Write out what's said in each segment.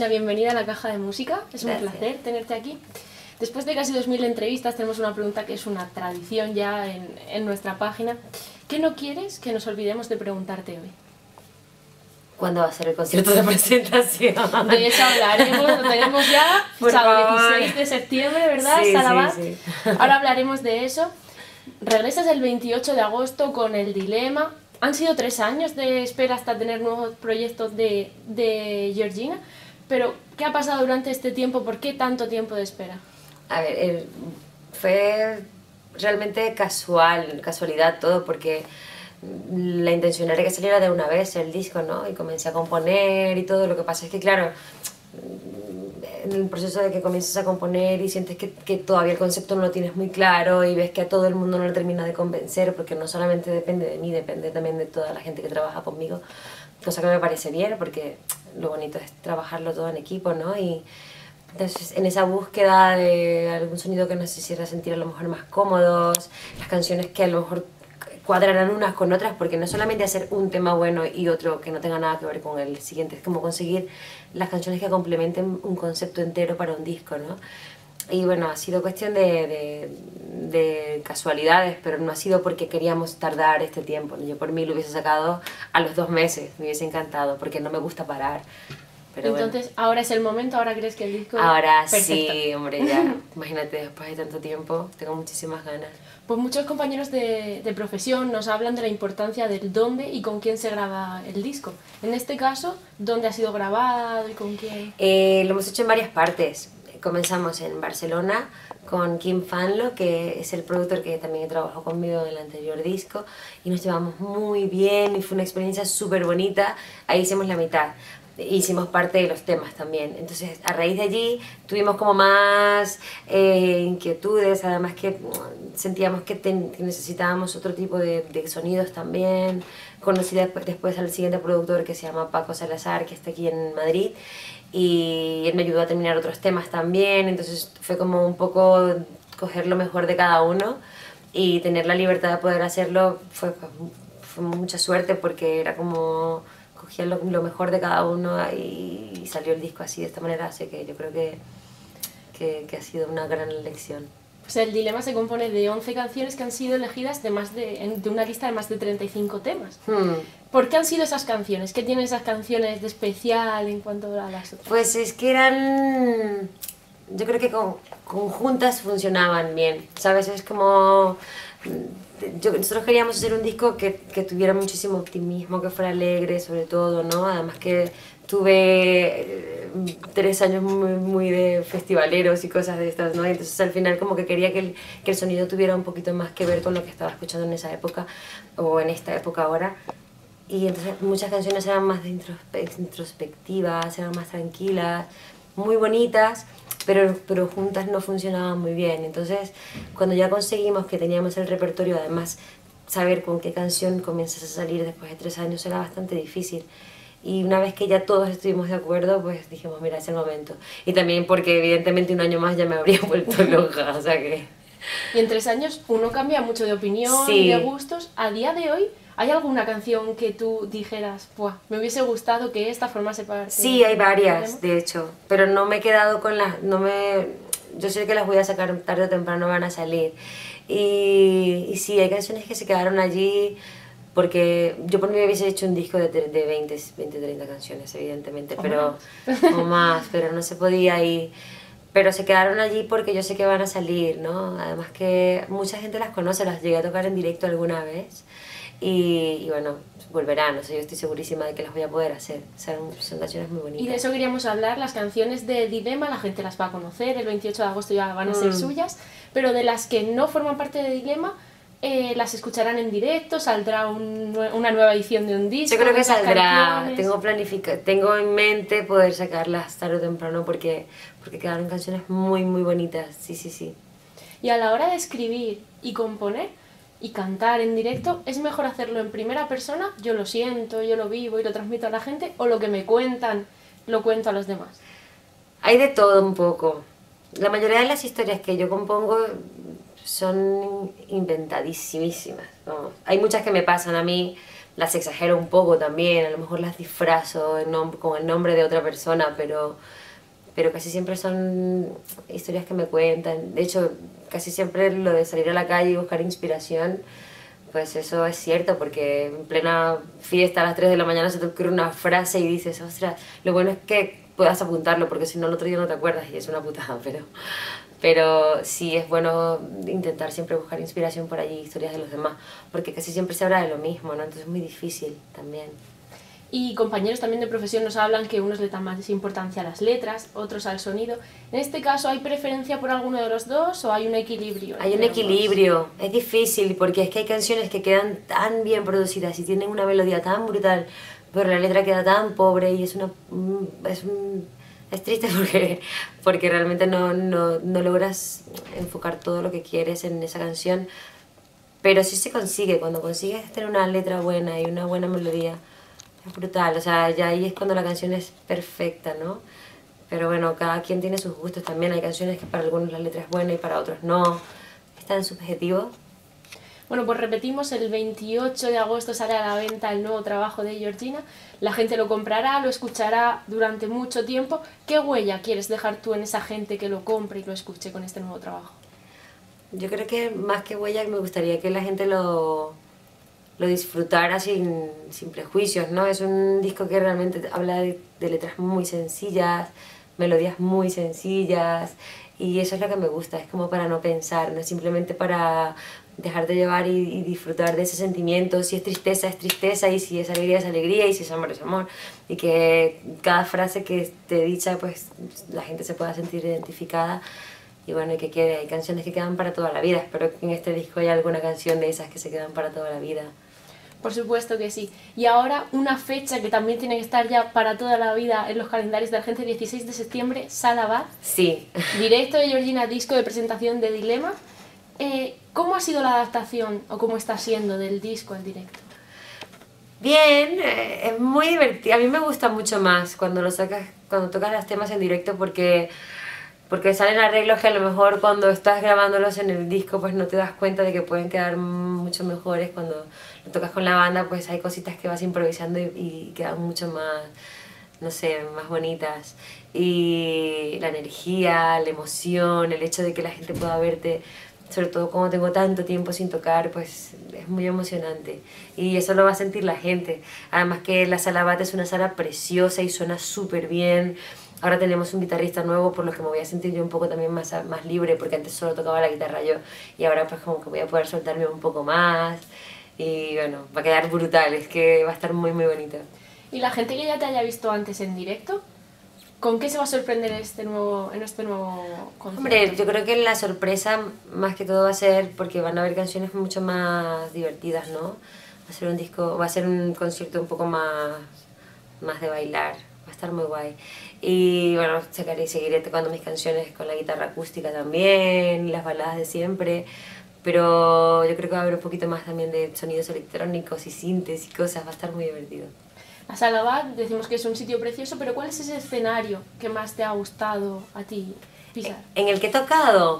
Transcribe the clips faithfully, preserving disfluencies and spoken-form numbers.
Georgina, bienvenida a La Caja de Música. Es un Gracias. placer tenerte aquí. Después de casi dos mil entrevistas tenemos una pregunta que es una tradición ya en, en nuestra página. ¿Qué no quieres que nos olvidemos de preguntarte hoy? ¿Cuándo va a ser el concierto de presentación? De eso hablaremos, lo tenemos ya, Por sábado favor. dieciséis de septiembre, ¿verdad? Sí, Salabat. sí, sí. Ahora hablaremos de eso. Regresas el veintiocho de agosto con El Dilema. Han sido tres años de espera hasta tener nuevos proyectos de, de Georgina, pero ¿qué ha pasado durante este tiempo? ¿Por qué tanto tiempo de espera? A ver, el- fue realmente casual, casualidad todo, porque la intención era que saliera de una vez el disco, ¿no? Y comencé a componer y todo. Lo que pasa es que, claro, en el proceso de que comienzas a componer y sientes que, que todavía el concepto no lo tienes muy claro y ves que a todo el mundo no le termina de convencer, porque no solamente depende de mí, depende también de toda la gente que trabaja conmigo, cosa que me parece bien, porque lo bonito es trabajarlo todo en equipo, ¿no? Y entonces, en esa búsqueda de algún sonido que nos hiciera sentir a lo mejor más cómodos, las canciones que a lo mejor cuadrarán unas con otras, porque no solamente hacer un tema bueno y otro que no tenga nada que ver con el siguiente, es como conseguir las canciones que complementen un concepto entero para un disco, ¿no? Y bueno, ha sido cuestión de, de, de casualidades, pero no ha sido porque queríamos tardar este tiempo, ¿no? Yo por mí lo hubiese sacado a los dos meses, me hubiese encantado, porque no me gusta parar. Pero Entonces, bueno. ahora es el momento, ahora crees que el disco... Ahora Perfecto. sí, hombre, ya. Imagínate, después de tanto tiempo, tengo muchísimas ganas. Pues muchos compañeros de, de profesión nos hablan de la importancia del dónde y con quién se graba el disco. En este caso, ¿dónde ha sido grabado y con quién? Eh, lo hemos hecho en varias partes. Comenzamos en Barcelona con Kim Fanlo, que es el productor que también trabajó conmigo en el anterior disco, y nos llevamos muy bien y fue una experiencia súper bonita. Ahí hicimos la mitad. Hicimos parte de los temas también. Entonces, a raíz de allí tuvimos como más eh, inquietudes, además que mm, sentíamos que, ten- que necesitábamos otro tipo de, de sonidos también. Conocí después, después al siguiente productor que se llama Paco Salazar, que está aquí en Madrid, y él me ayudó a terminar otros temas también. Entonces fue como un poco coger lo mejor de cada uno y tener la libertad de poder hacerlo. Fue, fue mucha suerte, porque era como cogía lo, lo mejor de cada uno y, y salió el disco así, de esta manera. Así que yo creo que, que, que ha sido una gran elección. Pues El Dilema se compone de once canciones que han sido elegidas de, más de, en- de una lista de más de treinta y cinco temas. Hmm. ¿Por qué han sido esas canciones? ¿Qué tienen esas canciones de especial en cuanto a las otras? Pues es que eran... Yo creo que con, conjuntas funcionaban bien, ¿sabes? Es como... Yo, nosotros queríamos hacer un disco que, que tuviera muchísimo optimismo, que fuera alegre sobre todo, ¿no? Además que tuve eh, tres años muy, muy de festivaleros y cosas de estas, ¿no? Y entonces al final como que quería que el, que el sonido tuviera un poquito más que ver con lo que estaba escuchando en esa época o en esta época ahora. Y entonces muchas canciones eran más de introspe- introspectivas, eran más tranquilas, muy bonitas, pero, pero juntas no funcionaban muy bien. Entonces, cuando ya conseguimos que teníamos el repertorio, además, saber con qué canción comienzas a salir después de tres años era bastante difícil. Y una vez que ya todos estuvimos de acuerdo, pues dijimos, mira, es el momento. Y también porque evidentemente un año más ya me habría vuelto loca, o sea que... Y en tres años uno cambia mucho de opinión Sí. y de gustos. A día de hoy, ¿hay alguna canción que tú dijeras, Buah, me hubiese gustado que esta formase parte? Sí, hay varias, del de hecho, pero no me he quedado con las, no me, yo sé que las voy a sacar tarde o temprano, van a salir. Y, y sí, hay canciones que se quedaron allí, porque yo por mí hubiese hecho un disco de, de veinte, veinte, treinta canciones, evidentemente, O pero, o más, pero no se podía y... Pero se quedaron allí porque yo sé que van a salir, ¿no? Además que mucha gente las conoce, las llegué a tocar en directo alguna vez. Y, y bueno, volverán, o sea, yo estoy segurísima de que las voy a poder hacer. Son, son canciones muy bonitas. Y de eso queríamos hablar, las canciones de Dilema, la gente las va a conocer, el veintiocho de agosto ya van a ser Mm. suyas, pero de las que no forman parte de Dilema, eh, las escucharán en directo, saldrá un nue- una nueva edición de un disco. Yo creo de que esas saldrá, canciones. tengo planifica, tengo en mente poder sacarlas tarde o temprano porque, porque quedaron canciones muy muy bonitas, sí, sí, sí. Y a la hora de escribir y componer y cantar en directo, ¿es mejor hacerlo en primera persona? Yo lo siento, yo lo vivo y lo transmito a la gente, o lo que me cuentan lo cuento a los demás. Hay de todo un poco. La mayoría de las historias que yo compongo son inventadísimas. Vamos. Hay muchas que me pasan a mí, las exagero un poco también, a lo mejor las disfrazo en nom- con el nombre de otra persona, pero, pero casi siempre son historias que me cuentan. De hecho, casi siempre lo de salir a la calle y buscar inspiración, pues eso es cierto, porque en plena fiesta a las tres de la mañana se te ocurre una frase y dices, ostras, lo bueno es que puedas apuntarlo, porque si no el otro día no te acuerdas y es una putada, pero, pero sí es bueno intentar siempre buscar inspiración por allí, historias de los demás, porque casi siempre se habla de lo mismo, ¿no? Entonces es muy difícil también. Y compañeros también de profesión nos hablan que unos le dan más importancia a las letras, otros al sonido. En este caso, ¿hay preferencia por alguno de los dos o hay un equilibrio? Hay un entre ambos? equilibrio, es difícil porque es que hay canciones que quedan tan bien producidas y tienen una melodía tan brutal, pero la letra queda tan pobre y es una mm, es, un- es triste porque, porque realmente no, no, no logras enfocar todo lo que quieres en esa canción, pero sí se consigue, cuando consigues tener una letra buena y una buena melodía, es brutal, o sea, ya ahí es cuando la canción es perfecta, ¿no? Pero bueno, cada quien tiene sus gustos también. Hay canciones que para algunos la letra es buena y para otros no. Es tan subjetivo. Bueno, pues repetimos, el veintiocho de agosto sale a la venta el nuevo trabajo de Georgina. La gente lo comprará, lo escuchará durante mucho tiempo. ¿Qué huella quieres dejar tú en esa gente que lo compre y lo escuche con este nuevo trabajo? Yo creo que más que huella me gustaría que la gente lo, lo disfrutara sin, sin prejuicios, ¿no? Es un disco que realmente habla de, de letras muy sencillas, melodías muy sencillas, y eso es lo que me gusta, es como para no pensar, no es simplemente para dejarte llevar y, y disfrutar de ese sentimiento. Si es tristeza es tristeza, y si es alegría es alegría, y si es amor es amor, y que cada frase que esté dicha pues la gente se pueda sentir identificada. Y bueno, y que quede, hay canciones que quedan para toda la vida. Espero que en este disco haya alguna canción de esas que se quedan para toda la vida. Por supuesto que sí. Y ahora una fecha que también tiene que estar ya para toda la vida en los calendarios de la gente, dieciséis de septiembre, Sala Bad. Sí. Directo de Georgina, disco de presentación de Dilema. Eh, ¿Cómo ha sido la adaptación o cómo está siendo del disco al directo? Bien, eh, es muy divertido. A mí me gusta mucho más cuando lo sacas, cuando tocas los temas en directo, porque porque salen arreglos que a lo mejor cuando estás grabándolos en el disco pues no te das cuenta de que pueden quedar mucho mejores. Cuando lo tocas con la banda pues hay cositas que vas improvisando y, y quedan mucho más, no sé, más bonitas. Y la energía, la emoción, el hecho de que la gente pueda verte, sobre todo como tengo tanto tiempo sin tocar, pues es muy emocionante. Y eso lo va a sentir la gente. Además que la Sala Bat es una sala preciosa y suena súper bien. Ahora tenemos un guitarrista nuevo, por lo que me voy a sentir yo un poco también más, más libre, porque antes solo tocaba la guitarra yo, y ahora pues como que voy a poder soltarme un poco más, y bueno, va a quedar brutal, es que va a estar muy muy bonito. ¿Y la gente que ya te haya visto antes en directo, con qué se va a sorprender en este nuevo, en este nuevo concierto? Hombre, yo creo que la sorpresa más que todo va a ser porque van a haber canciones mucho más divertidas, ¿no? Va a ser un disco, va a ser un concierto un poco más, más de bailar, va a estar muy guay. Y bueno, sacaré, seguiré tocando mis canciones con la guitarra acústica también, las baladas de siempre, pero yo creo que va a haber un poquito más también de sonidos electrónicos y sintes y cosas, va a estar muy divertido. La Sala Bad, decimos que es un sitio precioso, pero ¿cuál es ese escenario que más te ha gustado a ti pisar? ¿En el que he tocado?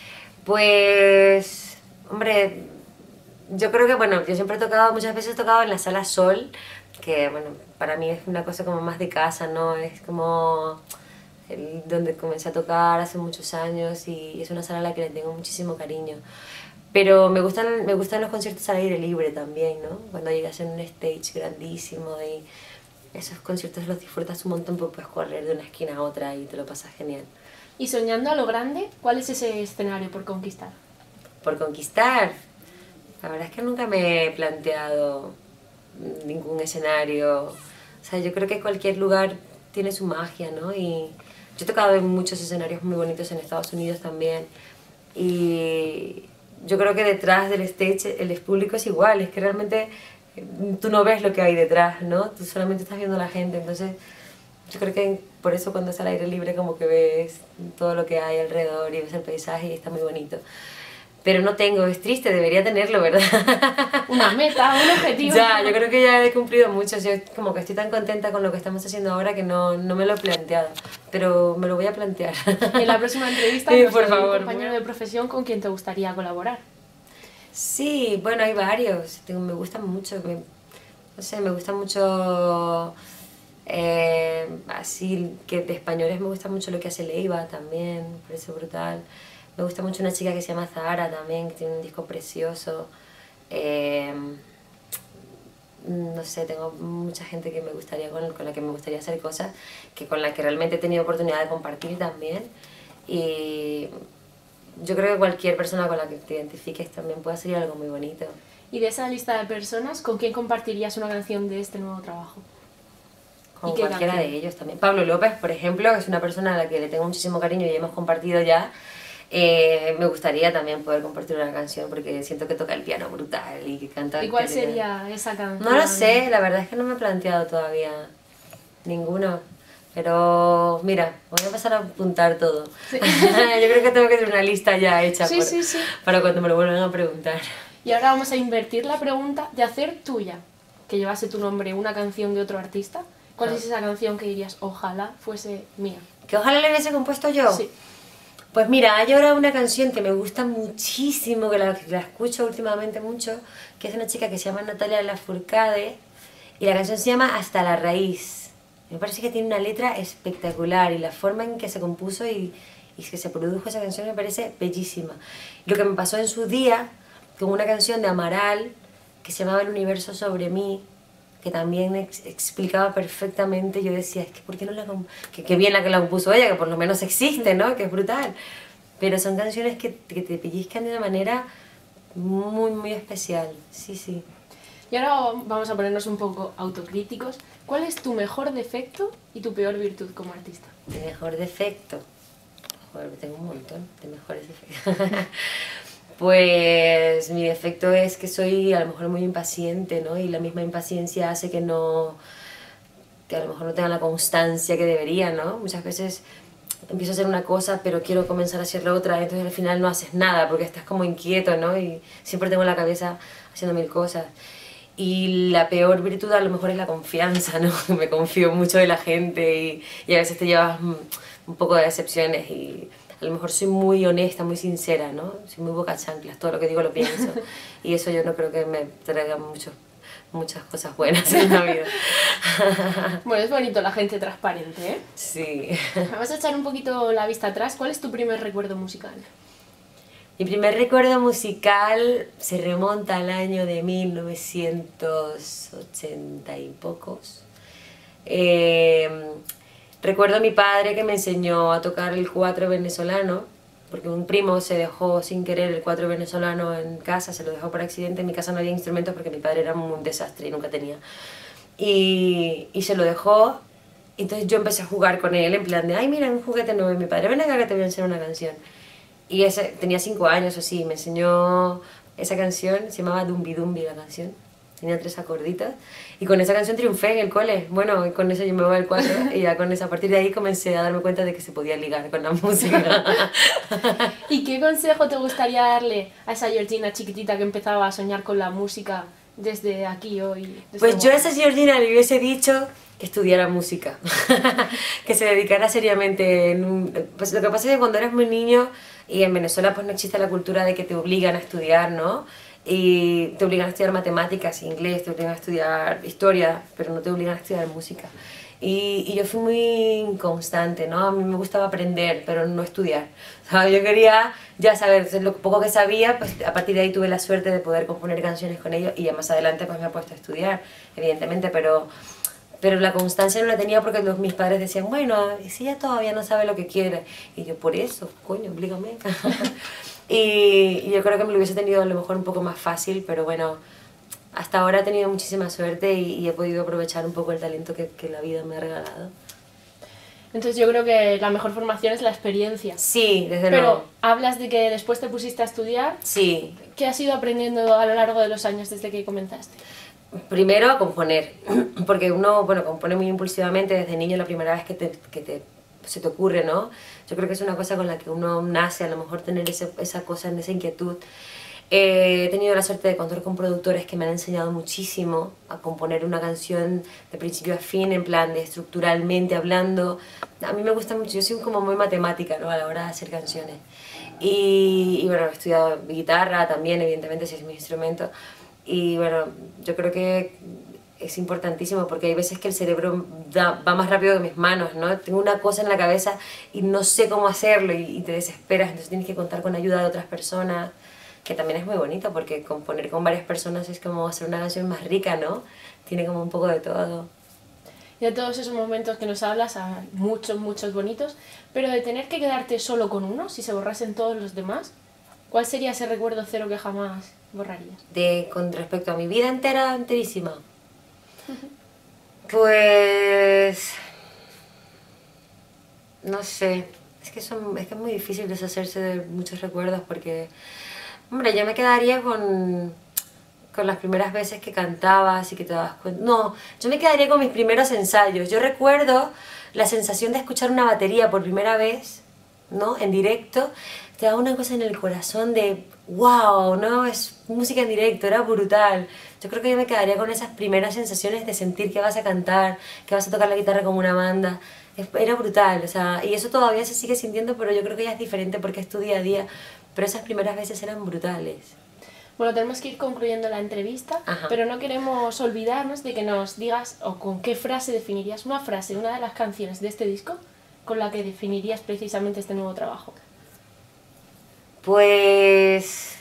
Pues, hombre, yo creo que, bueno, yo siempre he tocado, muchas veces he tocado en la Sala Sol, que, bueno, para mí es una cosa como más de casa, ¿no? Es como el, donde comencé a tocar hace muchos años, y es una sala a la que le tengo muchísimo cariño. Pero me gustan, me gustan los conciertos al aire libre también, ¿no? Cuando llegas en un stage grandísimo y esos conciertos los disfrutas un montón porque puedes correr de una esquina a otra y te lo pasas genial. Y soñando a lo grande, ¿cuál es ese escenario por conquistar? Por conquistar, la verdad es que nunca me he planteado ningún escenario. O sea, yo creo que cualquier lugar tiene su magia, ¿no? Y yo he tocado en muchos escenarios muy bonitos en Estados Unidos también. Y yo creo que detrás del stage el público es igual, es que realmente tú no ves lo que hay detrás, ¿no? Tú solamente estás viendo a la gente, entonces yo creo que por eso cuando es al aire libre como que ves todo lo que hay alrededor y ves el paisaje y está muy bonito. Pero no tengo, es triste, debería tenerlo, ¿verdad? Una meta, un objetivo. Ya, yo creo que ya he cumplido mucho, yo como que estoy tan contenta con lo que estamos haciendo ahora que no, no me lo he planteado, pero me lo voy a plantear. En la próxima entrevista Sí, nos por dará un favor, compañero por- de profesión con quien te gustaría colaborar. Sí, bueno, hay varios, tengo, me gustan mucho. Me, no sé, me gusta mucho, eh, así, que de españoles me gusta mucho lo que hace Leiva también, me parece brutal. Me gusta mucho una chica que se llama Zahara también, que tiene un disco precioso. Eh, no sé, tengo mucha gente que me gustaría, con, con la que me gustaría hacer cosas, que con la que realmente he tenido oportunidad de compartir también. Y yo creo que cualquier persona con la que te identifiques también puede hacer algo muy bonito. Y de esa lista de personas, ¿con quién compartirías una canción de este nuevo trabajo? Con cualquiera de ellos también. Pablo López, por ejemplo, que es una persona a la que le tengo muchísimo cariño y hemos compartido ya. Eh, me gustaría también poder compartir una canción porque siento que toca el piano brutal y que canta... ¿Y cuál sería esa canción? No lo sé, la verdad es que no me he planteado todavía ninguno. Pero mira, voy a pasar a apuntar todo. Sí. Yo creo que tengo que tener una lista ya hecha sí, por, sí, sí. para cuando me lo vuelvan a preguntar. Y ahora vamos a invertir la pregunta de hacer tuya, que llevase tu nombre, una canción de otro artista. ¿Cuál ah. es esa canción que dirías, ojalá fuese mía? ¿Que ojalá la hubiese compuesto yo? Sí. Pues mira, hay ahora una canción que me gusta muchísimo, que la, que la escucho últimamente mucho, que es una chica que se llama Natalia Lafourcade, y la canción se llama Hasta la raíz. Me parece que tiene una letra espectacular y la forma en que se compuso y, y que se produjo esa canción me parece bellísima. Lo que me pasó en su día con una canción de Amaral que se llamaba El universo sobre mí, que también ex explicaba perfectamente, yo decía, es que ¿por qué no la que, que bien la que la compuso ella, que por lo menos existe, ¿no? Que es brutal. Pero son canciones que, que te pellizcan de una manera muy, muy especial, sí, sí. Y ahora vamos a ponernos un poco autocríticos. ¿Cuál es tu mejor defecto y tu peor virtud como artista? Mi mejor defecto... Joder, tengo un montón de mejores defectos. Pues mi defecto es que soy a lo mejor muy impaciente, ¿no? Y la misma impaciencia hace que no... que a lo mejor no tenga la constancia que debería, ¿no? Muchas veces empiezo a hacer una cosa pero quiero comenzar a hacer la otra, entonces al final no haces nada porque estás como inquieto, ¿no? Y siempre tengo la cabeza haciendo mil cosas. Y la peor virtud a lo mejor es la confianza, ¿no? Me confío mucho de la gente y, y a veces te llevas un poco de decepciones y a lo mejor soy muy honesta, muy sincera, ¿no? Soy muy boca chanclas, todo lo que digo lo pienso y eso yo no creo que me traiga mucho, muchas cosas buenas en la vida. Bueno, es bonito la gente transparente, ¿eh? Sí. Vamos a echar un poquito la vista atrás. ¿Cuál es tu primer recuerdo musical? Mi primer recuerdo musical se remonta al año de mil novecientos ochenta y pocos. Eh, recuerdo a mi padre que me enseñó a tocar el cuatro venezolano, porque un primo se dejó sin querer el cuatro venezolano en casa, se lo dejó por accidente. En mi casa no había instrumentos porque mi padre era un desastre y nunca tenía. Y, y se lo dejó, entonces yo empecé a jugar con él en plan de, ay mira, un juguete nuevo, y mi padre, ven acá que te voy a enseñar una canción. Y ese, tenía cinco años o así, me enseñó esa canción, se llamaba Dumbi Dumbi la canción, tenía tres acorditos, y con esa canción triunfé en el cole. Bueno, y con eso yo me voy al cuatro, y ya con eso, a partir de ahí comencé a darme cuenta de que se podía ligar con la música. ¿Y qué consejo te gustaría darle a esa Georgina chiquitita que empezaba a soñar con la música desde aquí hoy? Desde pues yo a esa Georgina le hubiese dicho que estudiara música, que se dedicara seriamente en un... Pues lo que pasa es que cuando eres muy niño, y en Venezuela pues no existe la cultura de que te obligan a estudiar, ¿no? Y te obligan a estudiar matemáticas, inglés, te obligan a estudiar historia, pero no te obligan a estudiar música. Y, y yo fui muy inconstante, ¿no? A mí me gustaba aprender, pero no estudiar. O sea, yo quería ya saber lo poco que sabía, pues a partir de ahí tuve la suerte de poder componer canciones con ellos y ya más adelante pues me he puesto a estudiar, evidentemente, pero... pero la constancia no la tenía porque los, mis padres decían, bueno, ¿y si ella todavía no sabe lo que quiere? Y yo, por eso, coño, oblígame. y, y yo creo que me lo hubiese tenido a lo mejor un poco más fácil, pero bueno, hasta ahora he tenido muchísima suerte y, y he podido aprovechar un poco el talento que, que la vida me ha regalado. Entonces yo creo que la mejor formación es la experiencia. Sí, desde Pero luego. hablas de que después te pusiste a estudiar. Sí. ¿Qué has ido aprendiendo a lo largo de los años desde que comenzaste? Primero a componer, porque uno, bueno, compone muy impulsivamente desde niño la primera vez que, te, que te, se te ocurre, ¿no? Yo creo que es una cosa con la que uno nace, a lo mejor tener ese, esa cosa, esa inquietud. Eh, he tenido la suerte de contar con productores que me han enseñado muchísimo a componer una canción de principio a fin, en plan de estructuralmente hablando. A mí me gusta mucho, yo soy como muy matemática, ¿no? A la hora de hacer canciones. Y, y bueno, he estudiado guitarra también, evidentemente, si es mi instrumento. Y bueno, yo creo que es importantísimo porque hay veces que el cerebro da, va más rápido que mis manos, ¿no? Tengo una cosa en la cabeza y no sé cómo hacerlo y, y te desesperas, entonces tienes que contar con ayuda de otras personas, que también es muy bonito porque componer con varias personas es como hacer una canción más rica, ¿no? Tiene como un poco de todo. Y de todos esos momentos que nos hablas, hay muchos, muchos bonitos, pero de tener que quedarte solo con uno, si se borrasen todos los demás, ¿cuál sería ese recuerdo cero que jamás borrarías? De, con respecto a mi vida entera, enterísima. Pues... no sé, es que, son, es que es muy difícil deshacerse de muchos recuerdos porque... hombre, yo me quedaría con, con las primeras veces que cantaba, así que te das cuenta... no, yo me quedaría con mis primeros ensayos. Yo recuerdo la sensación de escuchar una batería por primera vez, ¿no? En directo, te da una cosa en el corazón de wow, ¿no? Es música en directo, era brutal. Yo creo que yo me quedaría con esas primeras sensaciones de sentir que vas a cantar, que vas a tocar la guitarra como una banda. Era brutal, o sea, y eso todavía se sigue sintiendo, pero yo creo que ya es diferente porque es tu día a día. Pero esas primeras veces eran brutales. Bueno, tenemos que ir concluyendo la entrevista, Ajá. pero no queremos olvidarnos de que nos digas, o con qué frase definirías, una frase, una de las canciones de este disco, con la que definirías precisamente este nuevo trabajo. Pues...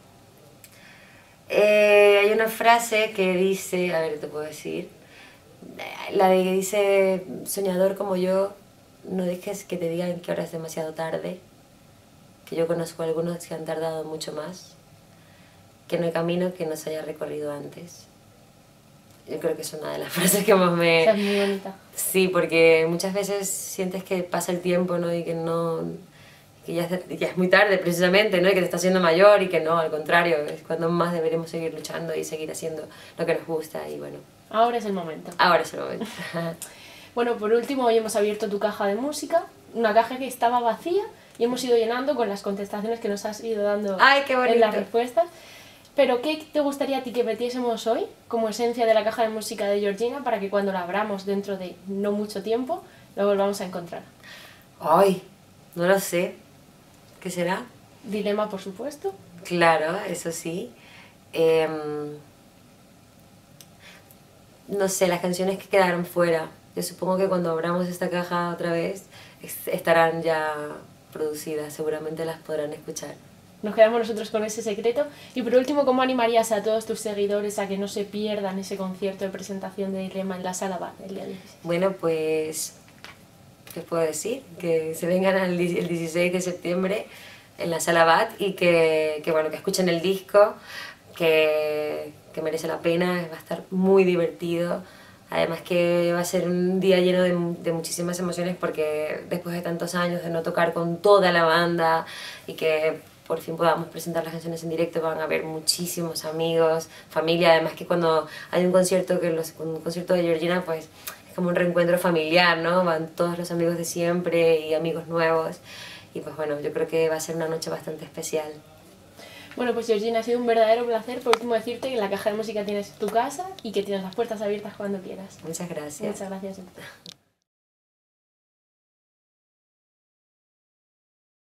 Eh, hay una frase que dice, a ver, te puedo decir, la de que dice, soñador como yo, no dejes que te digan que ahora es demasiado tarde, que yo conozco a algunos que han tardado mucho más, que no hay camino que no se haya recorrido antes. Yo creo que es una de las frases que más me... Esa es muy bonita. Sí, porque muchas veces sientes que pasa el tiempo, ¿no? Y que no... que ya es, ya es muy tarde precisamente, ¿no? Y que te estás haciendo mayor y que no, al contrario, es cuando más deberemos seguir luchando y seguir haciendo lo que nos gusta y bueno... Ahora es el momento. Ahora es el momento. Bueno, por último, hoy hemos abierto tu caja de música, una caja que estaba vacía y hemos ido llenando con las contestaciones que nos has ido dando ¡Ay, qué bonito! En las respuestas. Pero, ¿qué te gustaría a ti que metiésemos hoy como esencia de la caja de música de Georgina para que cuando la abramos dentro de no mucho tiempo lo volvamos a encontrar? ¡Ay! No lo sé. ¿Qué será? Dilema, por supuesto. Claro, eso sí. Eh, no sé, las canciones que quedaron fuera. Yo supongo que cuando abramos esta caja otra vez estarán ya producidas, seguramente las podrán escuchar. Nos quedamos nosotros con ese secreto. Y por último, ¿cómo animarías a todos tus seguidores a que no se pierdan ese concierto de presentación de Dilema en la Sala Bat el día dieciséis? Bueno, pues... ¿qué puedo decir? Que se vengan el dieciséis de septiembre en la Sala Bat y que, que, bueno, que escuchen el disco, que, que merece la pena, va a estar muy divertido. Además que va a ser un día lleno de, de muchísimas emociones porque después de tantos años de no tocar con toda la banda y que por fin podamos presentar las canciones en directo, van a haber muchísimos amigos, familia, además que cuando hay un concierto, que los, un concierto de Georgina, pues es como un reencuentro familiar, ¿no? Van todos los amigos de siempre y amigos nuevos y pues bueno, yo creo que va a ser una noche bastante especial. Bueno, pues Georgina, ha sido un verdadero placer. Por último, decirte que en la caja de música tienes tu casa y que tienes las puertas abiertas cuando quieras. Muchas gracias. Muchas gracias.